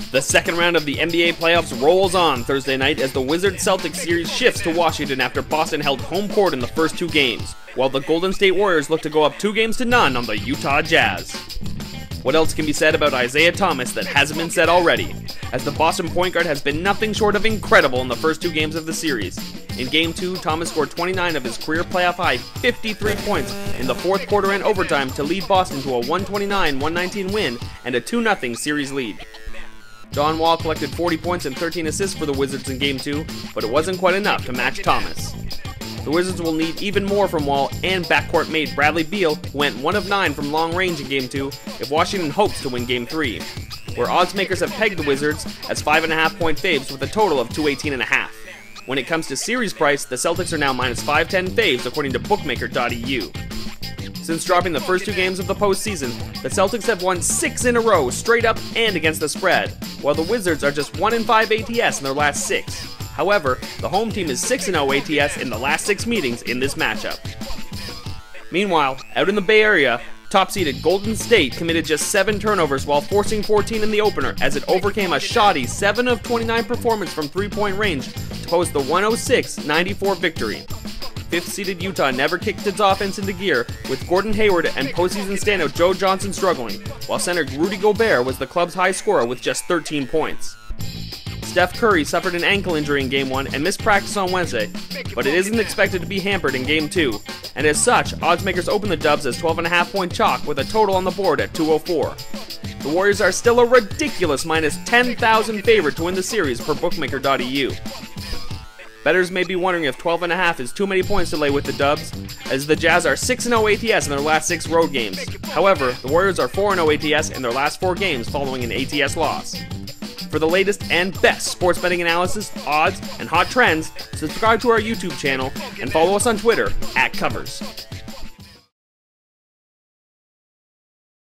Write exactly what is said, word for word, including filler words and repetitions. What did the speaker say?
The second round of the N B A playoffs rolls on Thursday night as the Wizards-Celtics series shifts to Washington after Boston held home court in the first two games, while the Golden State Warriors look to go up two games to none on the Utah Jazz. What else can be said about Isaiah Thomas that hasn't been said already, as the Boston point guard has been nothing short of incredible in the first two games of the series. In Game two, Thomas scored twenty-nine of his career playoff high fifty-three points in the fourth quarter and overtime to lead Boston to a one twenty-nine one nineteen win and a two nothing series lead. John Wall collected forty points and thirteen assists for the Wizards in Game two, but it wasn't quite enough to match Thomas. The Wizards will need even more from Wall and backcourt mate Bradley Beal, who went one of nine from long range in Game two, if Washington hopes to win Game three, where odds makers have pegged the Wizards as five point five point faves with a total of two eighteen point five. When it comes to series price, the Celtics are now minus five ten faves according to bookmaker dot e u. Since dropping the first two games of the postseason, the Celtics have won six in a row straight up and against the spread, while the Wizards are just one in five A T S in their last six. However, the home team is six and oh A T S in the last six meetings in this matchup. Meanwhile, out in the Bay Area, top-seeded Golden State committed just seven turnovers while forcing fourteen in the opener as it overcame a shoddy seven of twenty-nine performance from three-point range to post the one oh six ninety-four victory. Fifth-seeded Utah never kicked its offense into gear, with Gordon Hayward and postseason standout Joe Johnson struggling, while center Rudy Gobert was the club's high scorer with just thirteen points. Steph Curry suffered an ankle injury in Game one and missed practice on Wednesday, but it isn't expected to be hampered in Game two, and as such, oddsmakers open the Dubs as twelve point five point chalk with a total on the board at two oh four. The Warriors are still a ridiculous minus ten thousand favorite to win the series per bookmaker dot e u. Bettors may be wondering if twelve point five is too many points to lay with the Dubs, as the Jazz are six and oh A T S in their last six road games. However, the Warriors are four and oh A T S in their last four games following an A T S loss. For the latest and best sports betting analysis, odds, and hot trends, subscribe to our YouTube channel and follow us on Twitter at Covers.